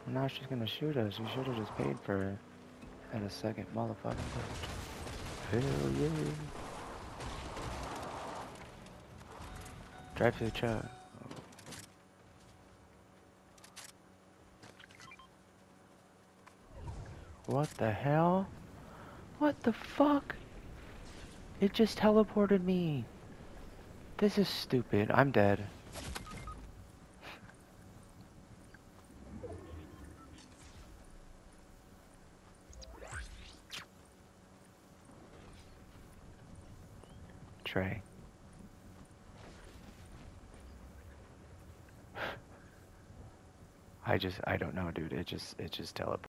Now she's gonna shoot us. We should have just paid for it. At a second motherfucking touch. Hell yeah. Drive to the truck. What the hell? What the fuck? It just teleported me. This is stupid. I'm dead. Trey. I don't know, dude. It just teleported.